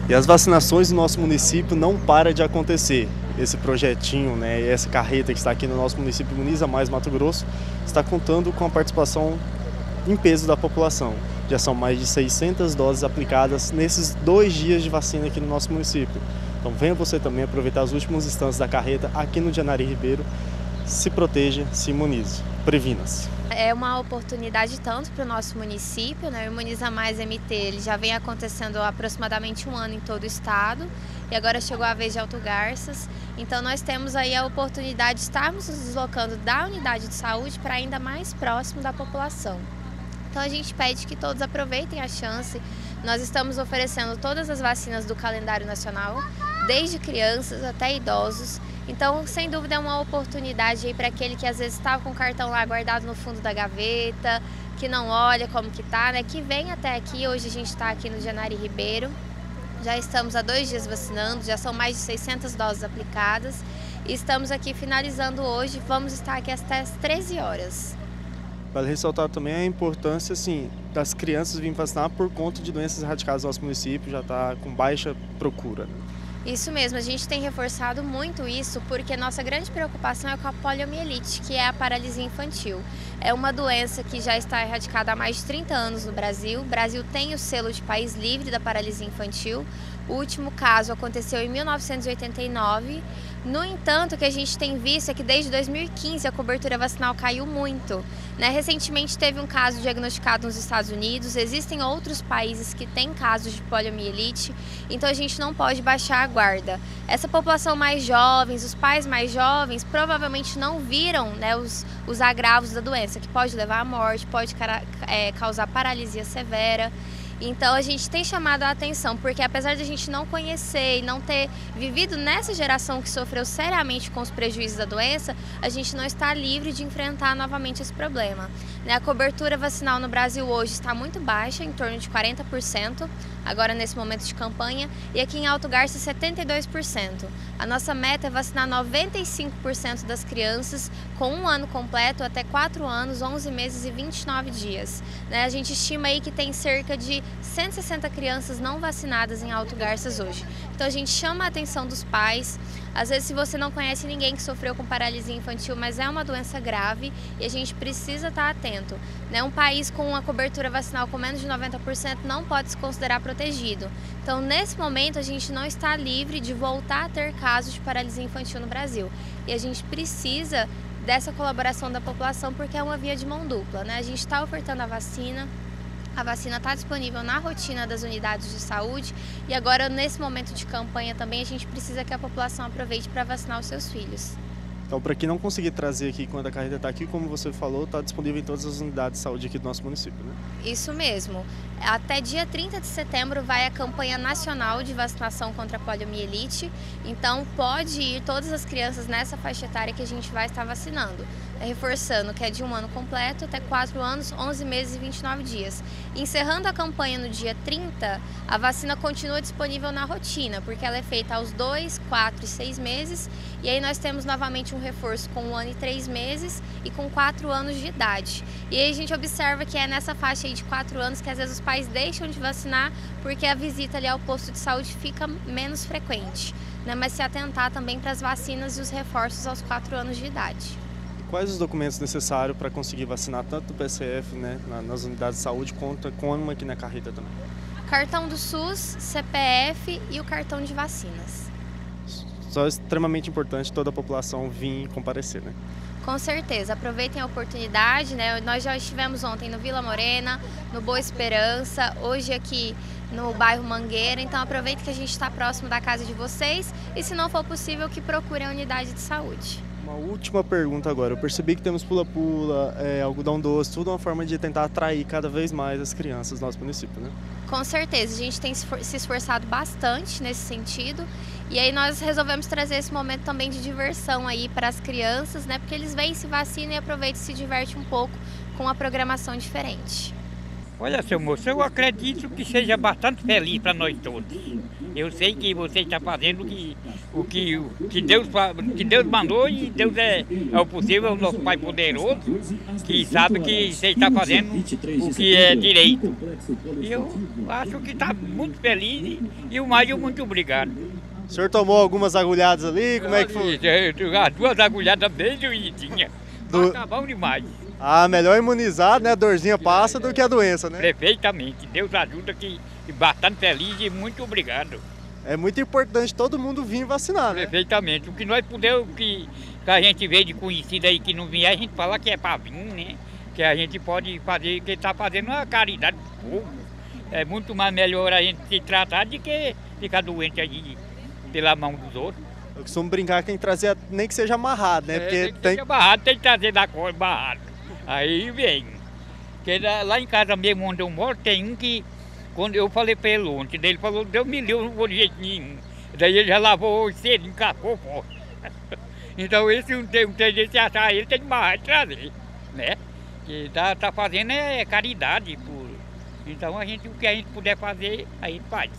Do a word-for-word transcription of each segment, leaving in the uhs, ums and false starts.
E as vacinações no nosso município não param de acontecer. Esse projetinho, né, essa carreta que está aqui no nosso município, Imuniza Mais Mato Grosso, está contando com a participação em peso da população. Já são mais de seiscentas doses aplicadas nesses dois dias de vacina aqui no nosso município. Então venha você também aproveitar os últimos instantes da carreta aqui no Janari Ribeiro. Se proteja, se imunize, previna-se. É uma oportunidade tanto para o nosso município, né? O Imuniza Mais M T ele já vem acontecendo há aproximadamente um ano em todo o estado e agora chegou a vez de Alto Garças. Então nós temos aí a oportunidade de estarmos nos deslocando da unidade de saúde para ainda mais próximo da população. Então a gente pede que todos aproveitem a chance. Nós estamos oferecendo todas as vacinas do calendário nacional, desde crianças até idosos. Então, sem dúvida, é uma oportunidade aí para aquele que às vezes estava com o cartão lá guardado no fundo da gaveta, que não olha como que tá, né? Que vem até aqui. Hoje a gente está aqui no Janari Ribeiro. Já estamos há dois dias vacinando, já são mais de seiscentas doses aplicadas. E estamos aqui finalizando hoje, vamos estar aqui até as treze horas. Vale ressaltar também a importância assim, das crianças virem vacinar por conta de doenças erradicadas no nosso município, já está com baixa procura. Isso mesmo, a gente tem reforçado muito isso porque nossa grande preocupação é com a poliomielite, que é a paralisia infantil. É uma doença que já está erradicada há mais de trinta anos no Brasil. O Brasil tem o selo de país livre da paralisia infantil. O último caso aconteceu em mil novecentos e oitenta e nove. No entanto, o que a gente tem visto é que desde dois mil e quinze a cobertura vacinal caiu muito, né? Recentemente teve um caso diagnosticado nos Estados Unidos, existem outros países que têm casos de poliomielite, então a gente não pode baixar a guarda. Essa população mais jovens, os pais mais jovens, provavelmente não viram, né, os, os agravos da doença, que pode levar à morte, pode é, causar paralisia severa. Então a gente tem chamado a atenção, porque apesar de a gente não conhecer e não ter vivido nessa geração que sofreu seriamente com os prejuízos da doença, a gente não está livre de enfrentar novamente esse problema. A cobertura vacinal no Brasil hoje está muito baixa, em torno de quarenta por cento, agora nesse momento de campanha, e aqui em Alto Garças setenta e dois por cento. A nossa meta é vacinar noventa e cinco por cento das crianças com um ano completo até quatro anos, onze meses e vinte e nove dias. A gente estima aí que tem cerca de cento e sessenta crianças não vacinadas em Alto Garças hoje. Então a gente chama a atenção dos pais. Às vezes, se você não conhece ninguém que sofreu com paralisia infantil, mas é uma doença grave e a gente precisa estar atento. Né? Um país com uma cobertura vacinal com menos de noventa por cento não pode se considerar protegido. Então, nesse momento, a gente não está livre de voltar a ter casos de paralisia infantil no Brasil. E a gente precisa dessa colaboração da população porque é uma via de mão dupla. Né? A gente está ofertando a vacina. A vacina está disponível na rotina das unidades de saúde e agora, nesse momento de campanha também, a gente precisa que a população aproveite para vacinar os seus filhos. Então, para quem não conseguir trazer aqui quando a carreta está aqui, como você falou, está disponível em todas as unidades de saúde aqui do nosso município, né? Isso mesmo. Até dia trinta de setembro vai a campanha nacional de vacinação contra a poliomielite, então pode ir todas as crianças nessa faixa etária que a gente vai estar vacinando. Reforçando que é de um ano completo até quatro anos, onze meses e vinte e nove dias. Encerrando a campanha no dia trinta, a vacina continua disponível na rotina, porque ela é feita aos dois, quatro e seis meses, e aí nós temos novamente um reforço com um ano e três meses e com quatro anos de idade. E aí a gente observa que é nessa faixa aí de quatro anos que às vezes os pais deixam de vacinar porque a visita ali ao posto de saúde fica menos frequente, né? Mas se atentar também para as vacinas e os reforços aos quatro anos de idade. Quais os documentos necessários para conseguir vacinar tanto o P C F, né, nas unidades de saúde, quanto como aqui na carreta também? Cartão do SUS, C P F e o cartão de vacinas. Só é extremamente importante toda a população vir comparecer, né? Com certeza, aproveitem a oportunidade, né? Nós já estivemos ontem no Vila Morena, no Boa Esperança, hoje aqui no bairro Mangueira, então aproveite que a gente está próximo da casa de vocês e, se não for possível, que procurem a unidade de saúde. Uma última pergunta agora. Eu percebi que temos pula-pula, é, algodão doce, tudo uma forma de tentar atrair cada vez mais as crianças do nosso município, né? Com certeza, a gente tem se esforçado bastante nesse sentido e aí nós resolvemos trazer esse momento também de diversão aí para as crianças, né? Porque eles vêm, se vacinam e aproveitam e se divertem um pouco com uma programação diferente. Olha, seu moço, eu acredito que seja bastante feliz para nós todos. Eu sei que você está fazendo que, o que, o que, Deus, que Deus mandou e Deus é, é o possível, o nosso Pai poderoso, que sabe que você está fazendo o que é direito. E eu acho que está muito feliz e, e o mais muito obrigado. O senhor tomou algumas agulhadas ali? Como é que foi? As duas agulhadas bem doidinhas. Do... Tá bom demais. Ah, melhor imunizado, né? A dorzinha passa do que a doença, né? Perfeitamente. Deus ajuda que e bastante feliz e muito obrigado. É muito importante todo mundo vir vacinar, né? Perfeitamente. O que nós pudermos, que, que a gente vê de conhecido aí que não vier, a gente fala que é para vir, né? Que a gente pode fazer, que está fazendo uma caridade do povo. É muito mais melhor a gente se tratar do que ficar doente aí pela mão dos outros. Eu costumo brincar que tem que trazer, nem que seja amarrado, né? É, Porque tem que tem seja amarrado, tem que trazer da cor amarrado. Aí vem. Porque lá em casa mesmo onde eu moro tem um que, quando eu falei para ele ontem, ele falou, Deus me livre, não vou de jeito nenhum. Daí ele já lavou hoje cedo, encapou forte. Então esse um tem um jeito de achar ele, tem que mais trazer, né? Que tá, tá fazendo é caridade. Por... Então a gente, o que a gente puder fazer, a gente faz.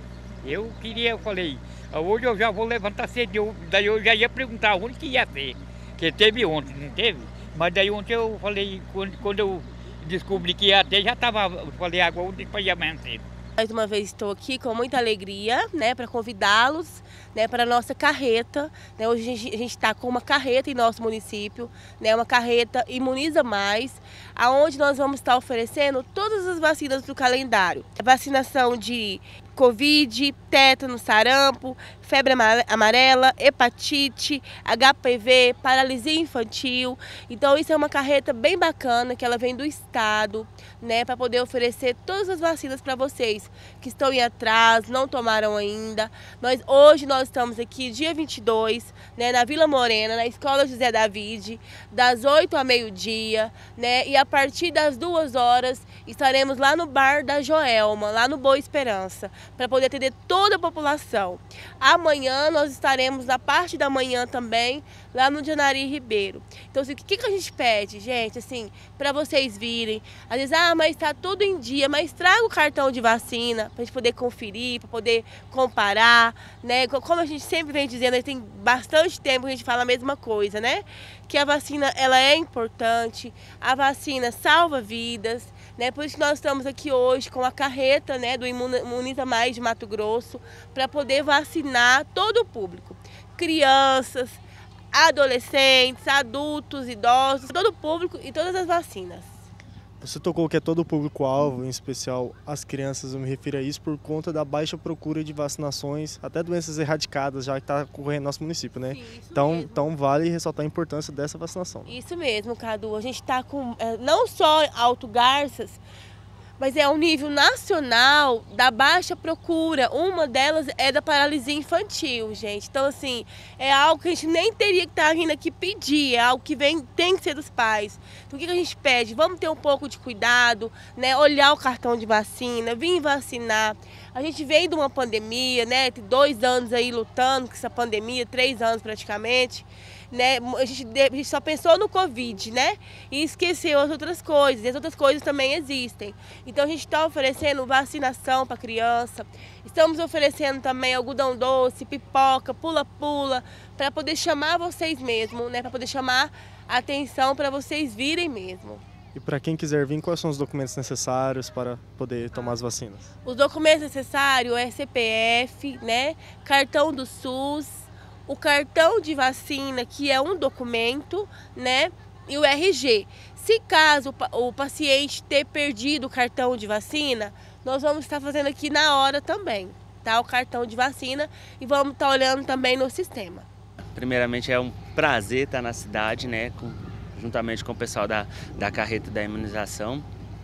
Eu queria, eu falei, hoje eu já vou levantar cedo, daí eu já ia perguntar onde que ia ser. Que teve ontem, não teve? Mas daí ontem eu falei, quando, quando eu descobri que ia ter, já estava, falei, agora depois de amanhã cedo. Mais uma vez estou aqui com muita alegria, né, para convidá-los, né, para a nossa carreta. Né, hoje a gente está com uma carreta em nosso município, né, uma carreta Imuniza Mais, aonde nós vamos estar oferecendo todas as vacinas do calendário. A vacinação de Covid, tétano, sarampo, febre amarela, hepatite, H P V, paralisia infantil. Então isso é uma carreta bem bacana que ela vem do estado, né, para poder oferecer todas as vacinas para vocês que estão em atraso, não tomaram ainda. Nós hoje nós estamos aqui dia vinte e dois, né, na Vila Morena, na Escola José David, das oito ao meio-dia, né, e a partir das duas horas estaremos lá no bar da Joelma, lá no Boa Esperança, para poder atender toda a população. Amanhã nós estaremos na parte da manhã também, lá no Janari Ribeiro. Então, assim, o que, que a gente pede, gente, assim, para vocês virem? Às vezes, ah, mas está tudo em dia, mas traga o cartão de vacina para a gente poder conferir, para poder comparar, né? Como a gente sempre vem dizendo, tem bastante tempo que a gente fala a mesma coisa, né? Que a vacina, ela é importante, a vacina salva vidas, né? Por isso que nós estamos aqui hoje com a carreta, né, do Imuniza Mais de Mato Grosso, para poder vacinar todo o público, crianças, adolescentes, adultos, idosos, todo o público e todas as vacinas. Você tocou que é todo o público-alvo, em especial as crianças, eu me refiro a isso por conta da baixa procura de vacinações, até doenças erradicadas, já que está ocorrendo no nosso município, né? Sim, isso então, mesmo. então vale ressaltar a importância dessa vacinação. Isso mesmo, Cadu. A gente está com, é, não só Alto Garças, mas é um nível nacional da baixa procura. Uma delas é da paralisia infantil, gente. Então, assim, é algo que a gente nem teria que estar vindo aqui pedir, é algo que vem, tem que ser dos pais. Então, o que a gente pede? Vamos ter um pouco de cuidado, né? Olhar o cartão de vacina, vir vacinar. A gente veio de uma pandemia, né? Tem dois anos aí lutando com essa pandemia, três anos praticamente. Né? A gente, a gente só pensou no Covid, né? E esqueceu as outras coisas. E as outras coisas também existem. Então a gente está oferecendo vacinação para criança. Estamos oferecendo também algodão doce, pipoca, pula-pula, para poder chamar vocês mesmo, né? Para poder chamar a atenção para vocês virem mesmo. E para quem quiser vir, quais são os documentos necessários para poder tomar as vacinas? Os documentos necessários é C P F, né? Cartão do SUS, o cartão de vacina, que é um documento, né, e o R G. Se caso o paciente ter perdido o cartão de vacina, nós vamos estar fazendo aqui na hora também, tá? O cartão de vacina e vamos estar olhando também no sistema. Primeiramente é um prazer estar na cidade, né, com, juntamente com o pessoal da, da carreta da imunização.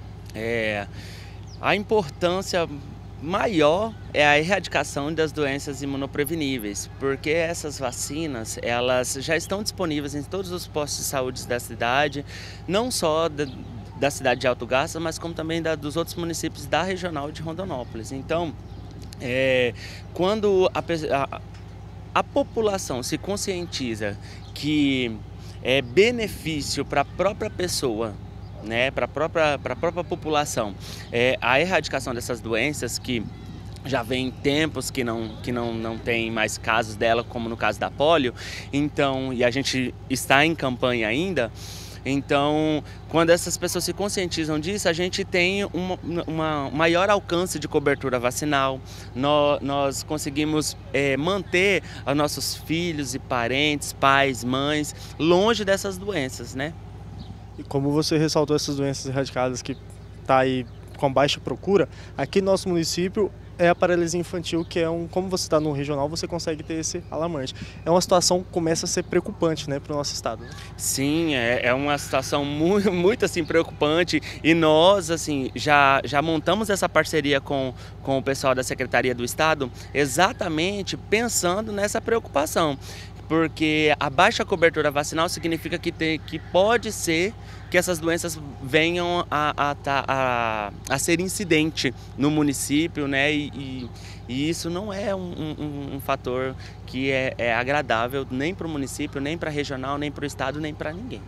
É, a importância maior é a erradicação das doenças imunopreveníveis, porque essas vacinas, elas já estão disponíveis em todos os postos de saúde da cidade, não só da, da cidade de Alto Garças, mas como também da, dos outros municípios da regional de Rondonópolis. Então, é, quando a, a, a população se conscientiza que é benefício para a própria pessoa, né, para a própria, para a própria população, é, a erradicação dessas doenças que já vem tempos que não, que não, não tem mais casos dela, como no caso da polio, então, e a gente está em campanha ainda. Então, quando essas pessoas se conscientizam disso, a gente tem uma, uma maior alcance de cobertura vacinal, nós, nós conseguimos é, manter os nossos filhos e parentes, pais, mães, longe dessas doenças, né? E como você ressaltou essas doenças erradicadas que está aí com baixa procura, aqui no nosso município é a paralisia infantil, que é um, como você está no regional, você consegue ter esse alarmante. É uma situação que começa a ser preocupante, né, para o nosso estado. Né? Sim, é, é uma situação muito, muito assim, preocupante, e nós assim, já, já montamos essa parceria com, com o pessoal da Secretaria do Estado exatamente pensando nessa preocupação. Porque a baixa cobertura vacinal significa que, tem, que pode ser que essas doenças venham a, a, a, a ser incidente no município, né? E, e, e isso não é um, um, um fator que é, é agradável nem para o município, nem para a regional, nem para o estado, nem para ninguém.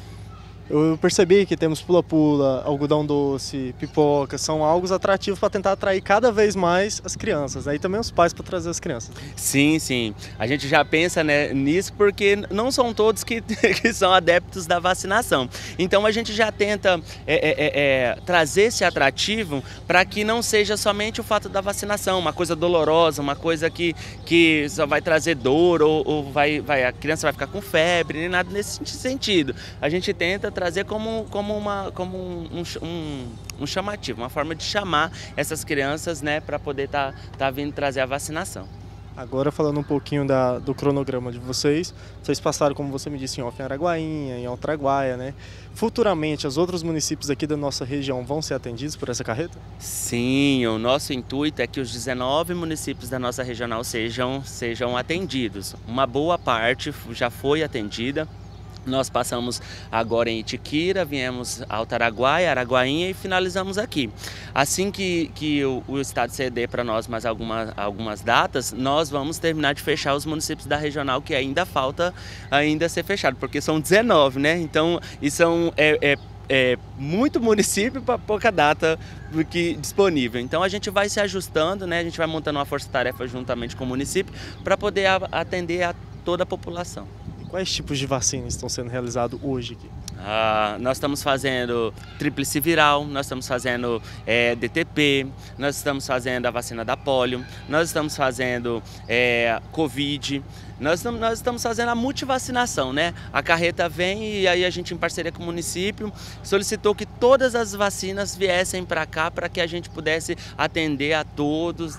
Eu percebi que temos pula-pula, algodão doce, pipoca, são algo atrativos para tentar atrair cada vez mais as crianças, né? E também os pais para trazer as crianças. Sim, sim. A gente já pensa, né, nisso porque não são todos que, que são adeptos da vacinação. Então a gente já tenta é, é, é, trazer esse atrativo para que não seja somente o fato da vacinação, uma coisa dolorosa, uma coisa que, que só vai trazer dor ou, ou vai, vai, a criança vai ficar com febre, nem nada nesse sentido. A gente tenta trazer como, como, uma, como um, um, um chamativo, uma forma de chamar essas crianças, né, para poder estar tá, tá vindo trazer a vacinação. Agora falando um pouquinho da, do cronograma de vocês, vocês passaram, como você me disse, em off em Araguainha, em Altraguaia, né? Futuramente, os outros municípios aqui da nossa região vão ser atendidos por essa carreta? Sim, o nosso intuito é que os dezenove municípios da nossa regional sejam, sejam atendidos. Uma boa parte já foi atendida. Nós passamos agora em Itiquira, viemos ao Araguaia, Araguainha e finalizamos aqui. Assim que, que o, o Estado ceder para nós mais alguma, algumas datas, nós vamos terminar de fechar os municípios da regional que ainda falta ainda ser fechado, porque são dezenove, né? Então, isso são, é, é, é muito município para pouca data que, disponível. Então, a gente vai se ajustando, né? A gente vai montando uma força-tarefa juntamente com o município para poder a, atender a toda a população. Quais tipos de vacinas estão sendo realizados hoje aqui? Ah, nós estamos fazendo tríplice viral, nós estamos fazendo é, D T P, nós estamos fazendo a vacina da polio, nós estamos fazendo é, Covid, nós estamos, nós estamos fazendo a multivacinação, né? A carreta vem e aí a gente, em parceria com o município, solicitou que todas as vacinas viessem para cá para que a gente pudesse atender a todos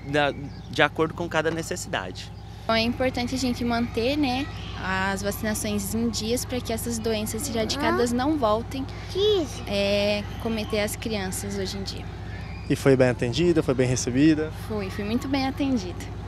de acordo com cada necessidade. É importante a gente manter, né, as vacinações em dias para que essas doenças erradicadas não voltem é, cometer as crianças hoje em dia. E foi bem atendida, foi bem recebida? Foi, fui muito bem atendida.